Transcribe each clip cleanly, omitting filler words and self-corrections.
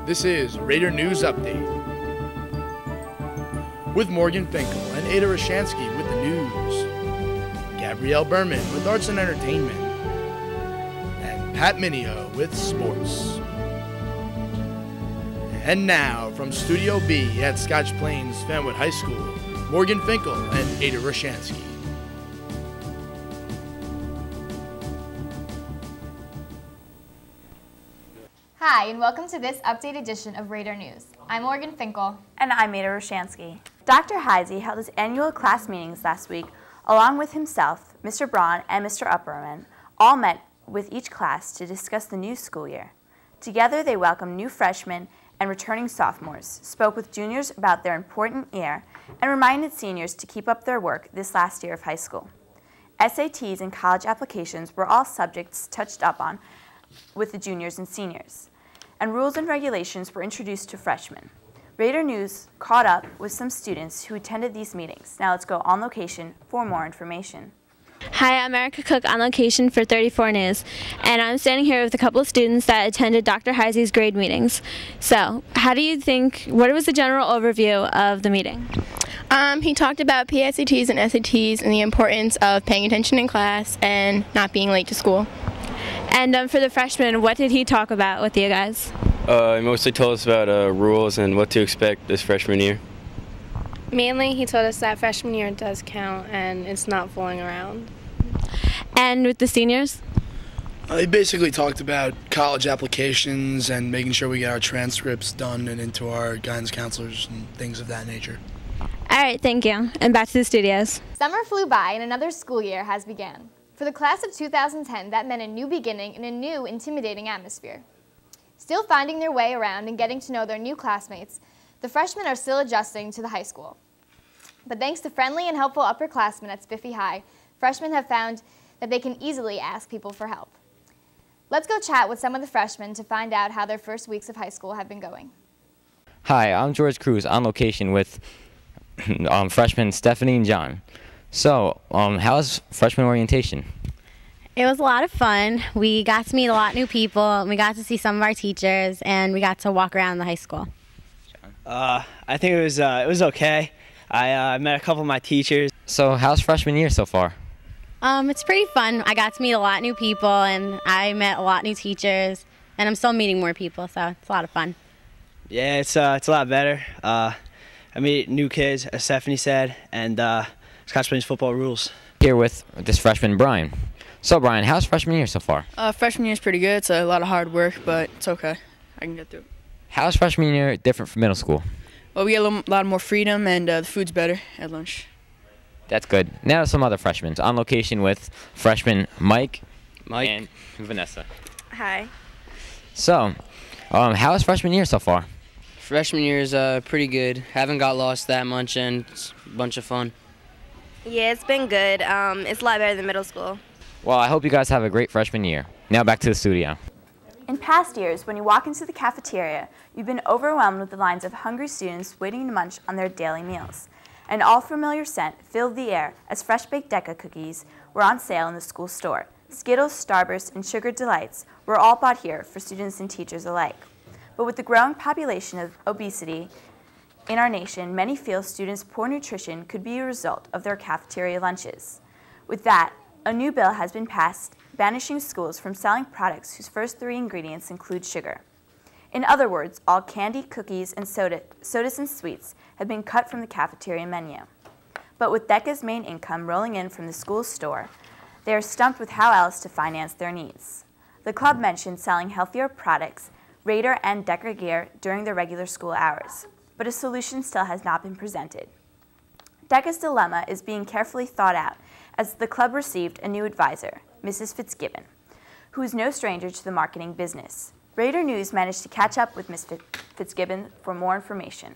This is Raider News Update with Morgan Finkel and Ada Rashansky with the news, Gabrielle Berman with arts and entertainment, and Pat Minio with sports. And now, from Studio B at Scotch Plains Fanwood High School, Morgan Finkel and Ada Rashansky. Hi, and welcome to this update edition of Raider News. I'm Morgan Finkel. And I'm Ada Rashansky. Dr. Heisey held his annual class meetings last week, along with himself, Mr. Braun, and Mr. Upperman, all met with each class to discuss the new school year. Together, they welcomed new freshmen and returning sophomores, spoke with juniors about their important year, and reminded seniors to keep up their work this last year of high school. SATs and college applications were all subjects touched up on with the juniors and seniors, and rules and regulations were introduced to freshmen. Raider News caught up with some students who attended these meetings. Now let's go on location for more information. Hi, I'm Erica Cook on location for 34 News, and I'm standing here with a couple of students that attended Dr. Heisey's grade meetings. So, what was the general overview of the meeting? He talked about PSATs and SATs and the importance of paying attention in class and not being late to school. And for the freshmen, what did he talk about with you guys? He mostly told us about rules and what to expect this freshman year. Mainly, he told us that freshman year does count and it's not fooling around. And with the seniors? He basically talked about college applications and making sure we get our transcripts done and into our guidance counselors and things of that nature. All right, thank you. And back to the studios. Summer flew by and another school year has begun. For the class of 2010, that meant a new beginning in a new, intimidating atmosphere. Still finding their way around and getting to know their new classmates, the freshmen are still adjusting to the high school. But thanks to friendly and helpful upperclassmen at Spiffy High, freshmen have found that they can easily ask people for help. Let's go chat with some of the freshmen to find out how their first weeks of high school have been going. Hi, I'm George Cruz on location with freshmen Stephanie and John. So, how's freshman orientation? It was a lot of fun. We got to meet a lot of new people, and we got to see some of our teachers, and we got to walk around the high school. I think it was okay. I met a couple of my teachers. So, how's freshman year so far? It's pretty fun. I got to meet a lot of new people, and I met a lot of new teachers, and I'm still meeting more people, so it's a lot of fun. Yeah, it's a lot better. I meet new kids, as Stephanie said, and Scotch Plains football rules. Here with this freshman, Brian. So, Brian, how's freshman year so far? Freshman year is pretty good. It's a lot of hard work, but it's okay. I can get through it. How's freshman year different from middle school? Well, we get a lot more freedom, and the food's better at lunch. That's good. Now some other freshmen on location with freshmen Mike and Vanessa. Hi. So, how's freshman year so far? Freshman year is pretty good. Haven't got lost that much, and it's a bunch of fun. Yeah, it's been good. It's a lot better than middle school. Well, I hope you guys have a great freshman year. Now back to the studio. In past years, when you walk into the cafeteria, you've been overwhelmed with the lines of hungry students waiting to munch on their daily meals. An all-familiar scent filled the air as fresh-baked Decca cookies were on sale in the school store. Skittles, Starburst, and Sugar Delights were all bought here for students and teachers alike. But with the growing population of obesity in our nation, many feel students' poor nutrition could be a result of their cafeteria lunches. With that, a new bill has been passed banishing schools from selling products whose first 3 ingredients include sugar. In other words, all candy, cookies, and sodas and sweets have been cut from the cafeteria menu. But with Decca's main income rolling in from the school store, they are stumped with how else to finance their needs. The club mentioned selling healthier products, Raider and Decca gear during their regular school hours, but a solution still has not been presented. Decca's dilemma is being carefully thought out as the club received a new advisor, Mrs. Fitzgibbon, who is no stranger to the marketing business. Raider News managed to catch up with Ms. Fitzgibbon for more information.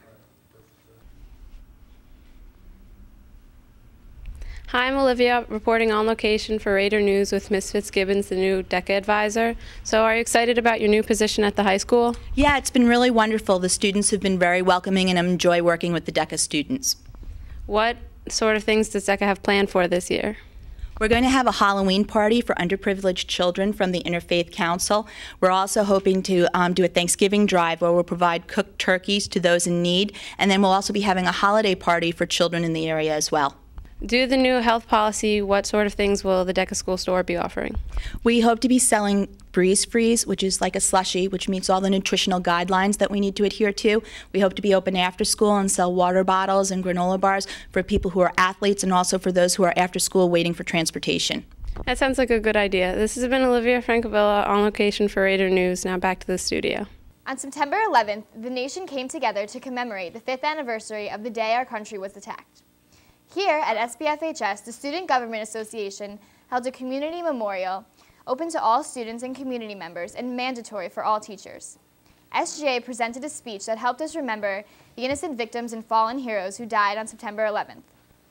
Hi, I'm Olivia, reporting on location for Raider News with Ms. Fitzgibbons, the new DECA advisor. So are you excited about your new position at the high school? Yeah, it's been really wonderful. The students have been very welcoming, and I enjoy working with the DECA students. What sort of things does DECA have planned for this year? We're going to have a Halloween party for underprivileged children from the Interfaith Council. We're also hoping to do a Thanksgiving drive where we'll provide cooked turkeys to those in need, and then we'll also be having a holiday party for children in the area as well. Due to the new health policy, what sort of things will the DECA School Store be offering? We hope to be selling Breeze Freeze, which is like a slushie, which meets all the nutritional guidelines that we need to adhere to. We hope to be open after school and sell water bottles and granola bars for people who are athletes and also for those who are after school waiting for transportation. That sounds like a good idea. This has been Olivia Francavilla on location for Raider News. Now back to the studio. On September 11th, the nation came together to commemorate the 5th anniversary of the day our country was attacked. Here at SBFHS, the Student Government Association held a community memorial open to all students and community members and mandatory for all teachers. SGA presented a speech that helped us remember the innocent victims and fallen heroes who died on September 11th.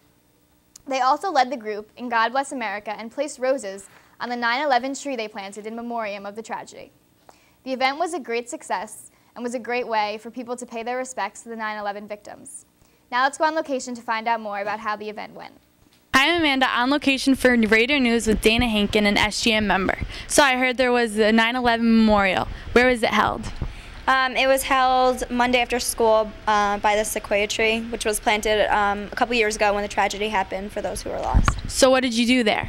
They also led the group in God Bless America and placed roses on the 9/11 tree they planted in memoriam of the tragedy. The event was a great success and was a great way for people to pay their respects to the 9/11 victims. Now let's go on location to find out more about how the event went. I'm Amanda on location for Raider News with Dana Hankin, an SGM member. So I heard there was a 9/11 memorial. Where was it held? It was held Monday after school by the sequoia tree, which was planted a couple years ago when the tragedy happened for those who were lost. So what did you do there?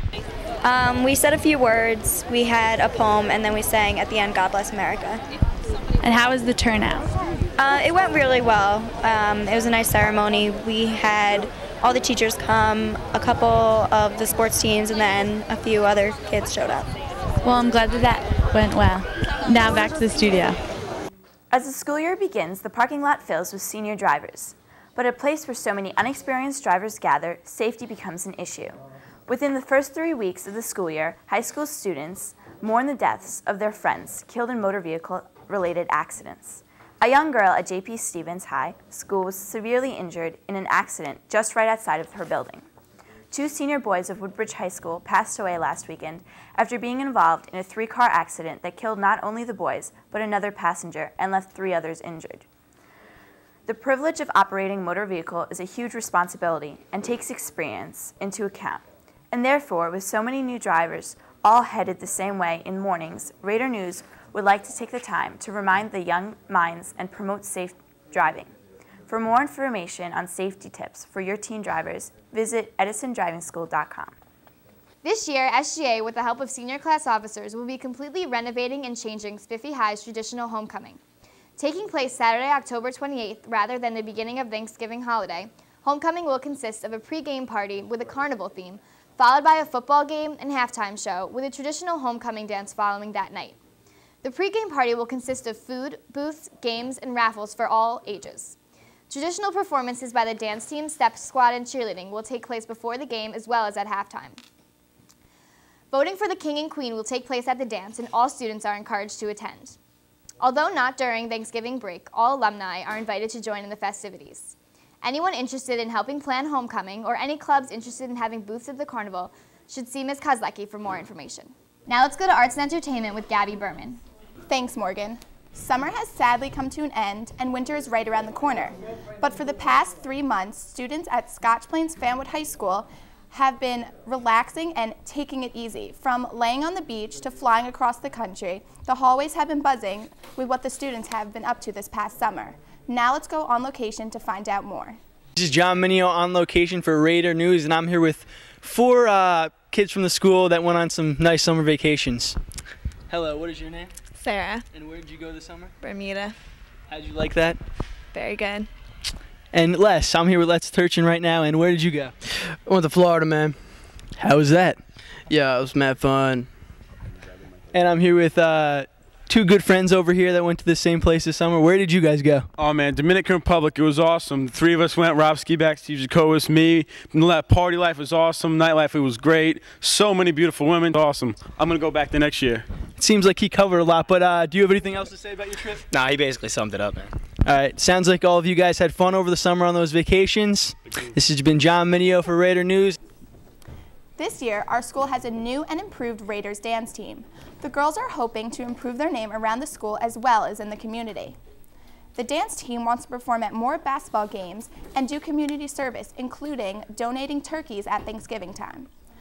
We said a few words, we had a poem, and then we sang at the end, God Bless America. And how was the turnout? It went really well. It was a nice ceremony. We had all the teachers come, a couple of the sports teams, and then a few other kids showed up. Well, I'm glad that went well. Now back to the studio. As the school year begins, the parking lot fills with senior drivers. But at a place where so many unexperienced drivers gather, safety becomes an issue. Within the first 3 weeks of the school year, high school students mourn the deaths of their friends killed in motor vehicle-related accidents. A young girl at J.P. Stevens High School was severely injured in an accident just right outside of her building. 2 senior boys of Woodbridge High School passed away last weekend after being involved in a 3-car accident that killed not only the boys, but another passenger and left 3 others injured. The privilege of operating a motor vehicle is a huge responsibility and takes experience into account. And therefore, with so many new drivers all headed the same way in mornings, Raider News would like to take the time to remind the young minds and promote safe driving. For more information on safety tips for your teen drivers, visit edisondrivingschool.com. This year, SGA, with the help of senior class officers, will be completely renovating and changing Spiffy High's traditional homecoming. Taking place Saturday, October 28th, rather than the beginning of Thanksgiving holiday, homecoming will consist of a pre-game party with a carnival theme, followed by a football game and halftime show with a traditional homecoming dance following that night. The pre-game party will consist of food, booths, games, and raffles for all ages. Traditional performances by the dance team, step squad, and cheerleading will take place before the game as well as at halftime. Voting for the king and queen will take place at the dance, and all students are encouraged to attend. Although not during Thanksgiving break, all alumni are invited to join in the festivities. Anyone interested in helping plan homecoming or any clubs interested in having booths at the carnival should see Ms. Kozlecki for more information. Now let's go to Arts and Entertainment with Gabby Berman. Thanks, Morgan. Summer has sadly come to an end, and winter is right around the corner. But for the past 3 months, students at Scotch Plains Fanwood High School have been relaxing and taking it easy. From laying on the beach to flying across the country, the hallways have been buzzing with what the students have been up to this past summer. Now let's go on location to find out more. This is John Minio on location for Raider News, and I'm here with 4 kids from the school that went on some nice summer vacations. Hello, what is your name? Sarah. And where did you go this summer? Bermuda. How'd you like that? Very good. And Les, I'm here with Les Turchin right now, and where did you go? I went to Florida, man. How was that? Yeah, it was mad fun. And I'm here with 2 good friends over here that went to the same place this summer. Where did you guys go? Oh man, Dominican Republic, it was awesome. The 3 of us went, Rob Skiback, Steve Jacobus, me. Party life was awesome, nightlife, it was great. So many beautiful women, awesome. I'm gonna go back the next year. It seems like he covered a lot, but do you have anything else to say about your trip? Nah, he basically summed it up, man. All right, sounds like all of you guys had fun over the summer on those vacations. This has been John Minio for Raider News. This year, our school has a new and improved Raiders dance team. The girls are hoping to improve their name around the school as well as in the community. The dance team wants to perform at more basketball games and do community service, including donating turkeys at Thanksgiving time.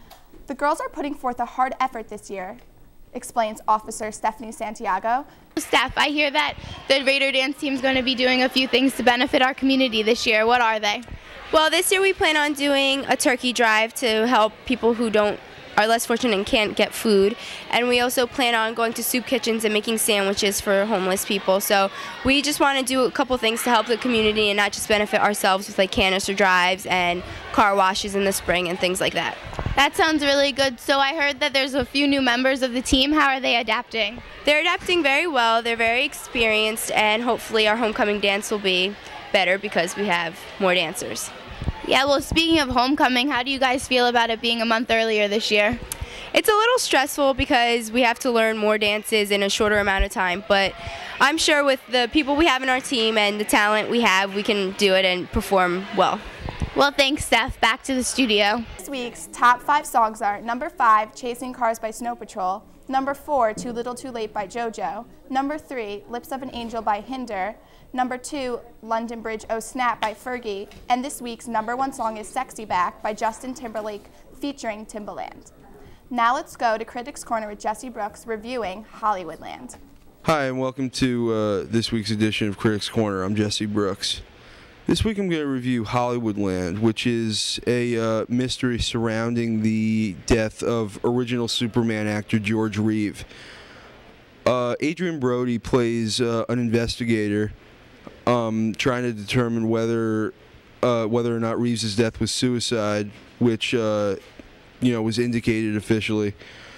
The girls are putting forth a hard effort this year, explains Officer Stephanie Santiago. Steph, I hear that the Raider dance team is going to be doing a few things to benefit our community this year. What are they? Well, this year we plan on doing a turkey drive to help people who are less fortunate and can't get food. And we also plan on going to soup kitchens and making sandwiches for homeless people. So we just want to do a couple things to help the community and not just benefit ourselves with like canister drives and car washes in the spring and things like that. That sounds really good. So I heard that there's a few new members of the team. How are they adapting? They're adapting very well. They're very experienced, and hopefully our homecoming dance will be better because we have more dancers. Yeah, well, speaking of homecoming, how do you guys feel about it being a month earlier this year? It's a little stressful because we have to learn more dances in a shorter amount of time, but I'm sure with the people we have in our team and the talent we have, we can do it and perform well. Well, thanks, Steph. Back to the studio. This week's top 5 songs are number 5, Chasing Cars by Snow Patrol, number 4, Too Little Too Late by JoJo, number 3, Lips of an Angel by Hinder, number 2, London Bridge Oh Snap by Fergie, and this week's number 1 song is Sexy Back by Justin Timberlake featuring Timbaland. Now let's go to Critics Corner with Jesse Brooks reviewing Hollywoodland. Hi, and welcome to this week's edition of Critics Corner. I'm Jesse Brooks. This week I'm going to review Hollywoodland, which is a mystery surrounding the death of original Superman actor George Reeve. Adrian Brody plays an investigator trying to determine whether or not Reeves' death was suicide, which was indicated officially.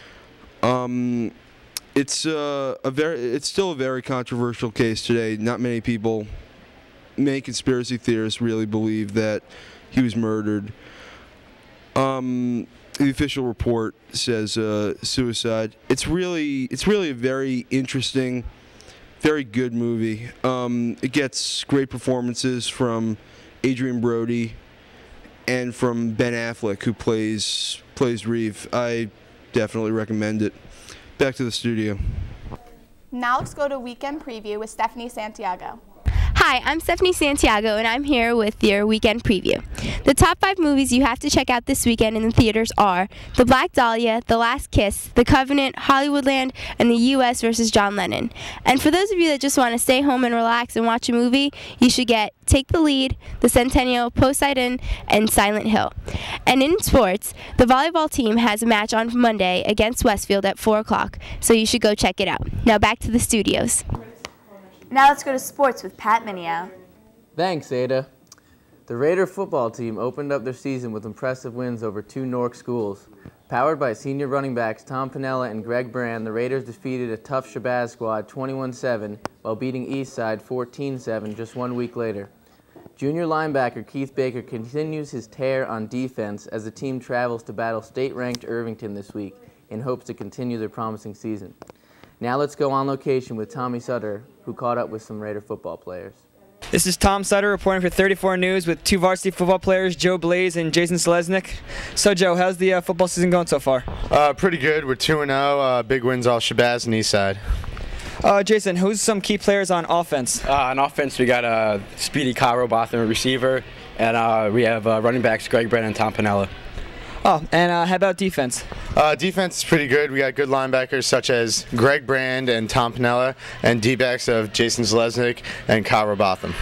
It's still a very controversial case today. Not many people, many conspiracy theorists really believe that he was murdered. The official report says suicide. It's really a very interesting, very good movie. It gets great performances from Adrian Brody and from Ben Affleck, who plays Reeve. I definitely recommend it. Back to the studio. Now let's go to Weekend Preview with Stephanie Santiago. Hi, I'm Stephanie Santiago, and I'm here with your Weekend Preview. The top 5 movies you have to check out this weekend in the theaters are The Black Dahlia, The Last Kiss, The Covenant, Hollywoodland, and The U.S. vs. John Lennon. And for those of you that just want to stay home and relax and watch a movie, you should get Take the Lead, The Centennial, Poseidon, and Silent Hill. And in sports, the volleyball team has a match on Monday against Westfield at 4 o'clock, so you should go check it out. Now back to the studios. Now let's go to sports with Pat Minio. Thanks, Ada. The Raider football team opened up their season with impressive wins over 2 Newark schools. Powered by senior running backs Tom Piniella and Greg Brand, the Raiders defeated a tough Shabazz squad 21-7 while beating Eastside 14-7 just 1 week later. Junior linebacker Keith Baker continues his tear on defense as the team travels to battle state-ranked Irvington this week in hopes to continue their promising season. Now let's go on location with Tommy Sutter, who caught up with some Raider football players. This is Tom Sutter reporting for 34 News with 2 varsity football players, Joe Blaze and Jason Selesnik. So, Joe, how's the football season going so far? Pretty good. We're 2-0. Big wins off Shabazz and Eastside. Jason, who's some key players on offense? On offense, we got Speedy Cairo Botham, a receiver, and we have running backs Greg Brennan and Tom Piniella. Oh, and how about defense? Defense is pretty good. We got good linebackers such as Greg Brand and Tom Piniella, and D-backs of Jason Selesnik and Cairo Botham.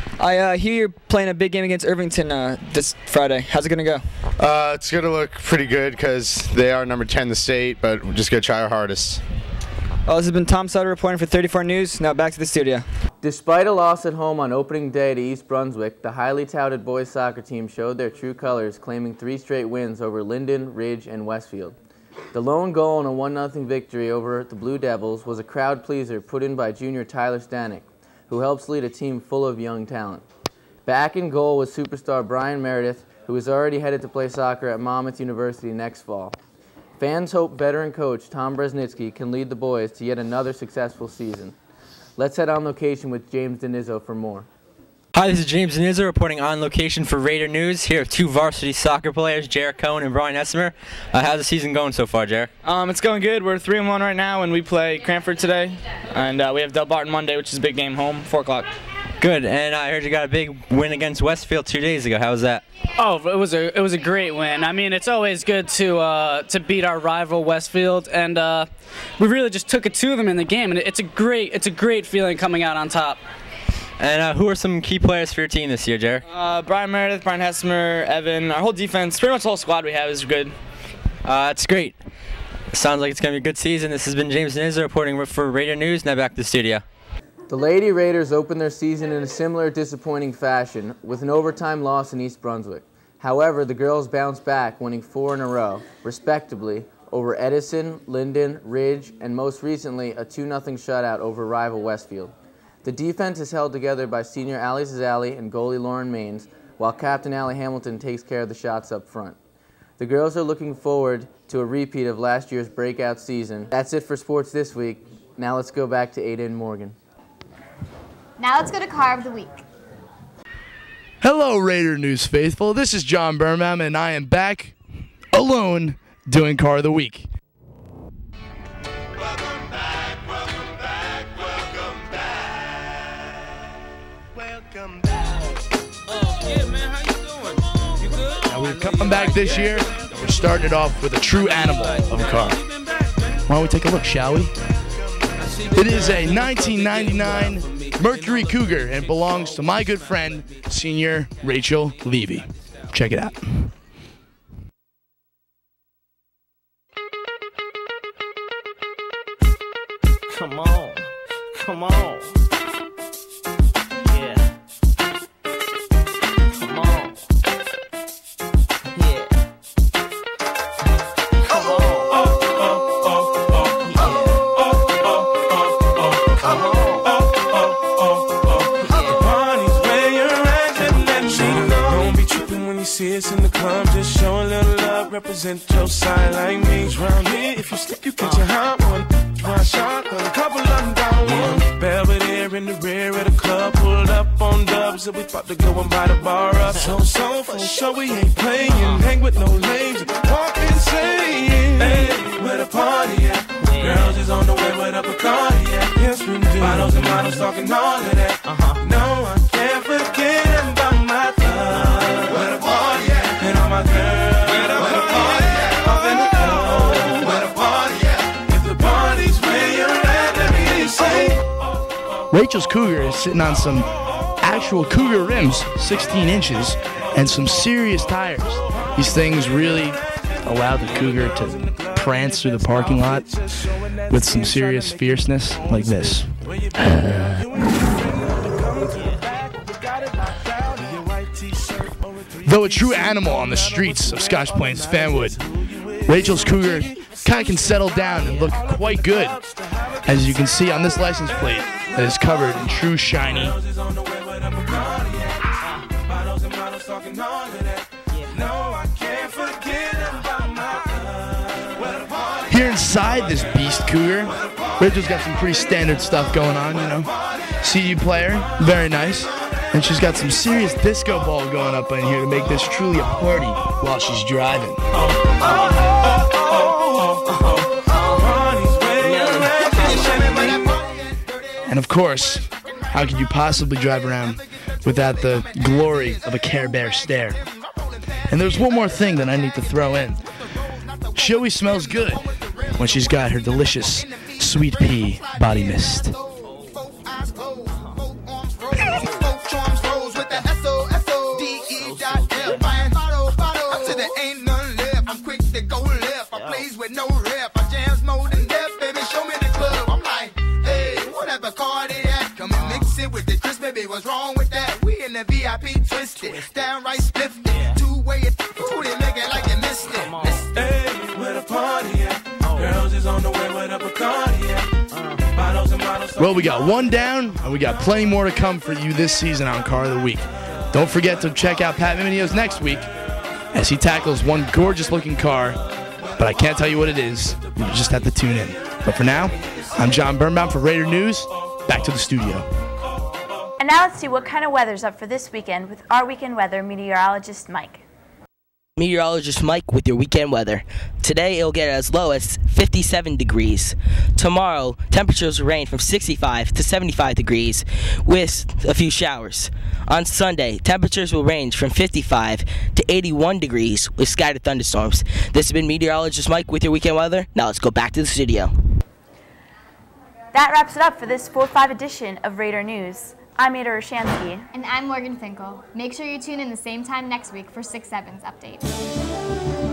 I hear you're playing a big game against Irvington this Friday. How's it going to go? It's going to look pretty good because they are number 10 in the state, but we're just going to try our hardest. Well, this has been Tom Sutter reporting for 34 News. Now back to the studio. Despite a loss at home on opening day to East Brunswick, the highly touted boys soccer team showed their true colors, claiming 3 straight wins over Linden, Ridge, and Westfield. The lone goal in a 1-0 victory over the Blue Devils was a crowd pleaser put in by junior Tyler Stanek, who helps lead a team full of young talent. Back in goal was superstar Brian Meredith, who is already headed to play soccer at Monmouth University next fall. Fans hope veteran coach Tom Bresnitsky can lead the boys to yet another successful season. Let's head on location with James Denizzo for more. Hi, this is James Denizzo reporting on location for Raider News. Here with 2 varsity soccer players, Jarek Cohen and Brian Essimer. How's the season going so far, Jarek? It's going good. We're 3-1 right now, and we play Cranford today. And we have Del Barton Monday, which is a big game home, 4 o'clock. Good, and I heard you got a big win against Westfield 2 days ago. How was that? Oh, it was a great win. I mean, it's always good to beat our rival Westfield, and we really just took it to them in the game, and it's a great feeling coming out on top. And who are some key players for your team this year, Jared? Brian Meredith, Brian Hessmer, Evan. Our whole defense, pretty much the whole squad we have is good. That's great. Sounds like it's going to be a good season. This has been James Nizza reporting for Raider News. Now back to the studio. The Lady Raiders opened their season in a similar disappointing fashion with an overtime loss in East Brunswick. However, the girls bounced back, winning 4 in a row, respectively, over Edison, Linden, Ridge, and most recently a 2-0 shutout over rival Westfield. The defense is held together by senior Allie Zazali and goalie Lauren Maines, while Captain Allie Hamilton takes care of the shots up front. The girls are looking forward to a repeat of last year's breakout season. That's it for sports this week. Now let's go back to Ada and Morgan. Now let's go to Car of the Week. Hello, Raider News faithful. This is John Birnbaum, and I am back alone doing Car of the Week. We're coming back this year. We're starting it off with a true animal of a car. Why don't we take a look, shall we? It is a 1999 Mercury Cougar and belongs to my good friend, Senior Rachel Levy. Check it out. Come on. Come on. In the club, just show a little love, represent your side like me. Round here, if you slip, you catch a hot one. One shotgun, a couple of them down one. Belvedere in the rear of the club, pulled up on dubs, and we about to go and buy the bar up. So for sure we ain't playing, hang with no lames, walk insane. Hey, where the party at? Girls is on the way with a Bacardi at. Yes, we do. Bottles and models talking all of that. No, I can't forget about my thug. Where the party at? And all my girls. Where the party at? Up in the club. Where the party at? If the party's where you're at, let me hear you say. Rachel's Cougar is sitting on some actual Cougar rims, 16 inches, and some serious tires. These things really allow the Cougar to prance through the parking lot with some serious fierceness like this. Though a true animal on the streets of Scotch Plains Fanwood, Rachel's Cougar kind of can settle down and look quite good, as you can see on this license plate that is covered in true shiny. Here inside this beast Cougar, Rachel's got some pretty standard stuff going on, you know. CD player, very nice. And she's got some serious disco ball going up in here to make this truly a party while she's driving. And of course, how could you possibly drive around without the glory of a Care Bear stare? And there's one more thing that I need to throw in. She always smells good when she's got her delicious sweet pea body mist. What's wrong with that? We in the VIP twisted, downright spiffed, two-way it, ooh, they make it like they missed it. Hey, where the party at? Girls is on the way with a Bacardi at. Bottles and bottles. Well, we got one down, and we got plenty more to come for you this season on Car of the Week. Don't forget to check out Pat Videos next week as he tackles one gorgeous-looking car, but I can't tell you what it is. You just have to tune in. But for now, I'm John Birnbaum for Raider News. Back to the studio. And now let's see what kind of weather's up for this weekend with our weekend weather meteorologist Mike. Meteorologist Mike with your weekend weather. Today it'll get as low as 57 degrees. Tomorrow, temperatures will range from 65 to 75 degrees with a few showers. On Sunday, temperatures will range from 55 to 81 degrees with scattered thunderstorms. This has been Meteorologist Mike with your weekend weather. Now let's go back to the studio. That wraps it up for this 4-5 edition of Raider News. I'm Ada Roshansky. And I'm Morgan Finkel. Make sure you tune in the same time next week for 6-7's update.